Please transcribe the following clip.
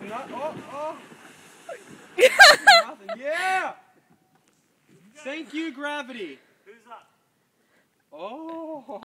Oh. Nothing. Yeah. Thank you, gravity. Who's up? Oh.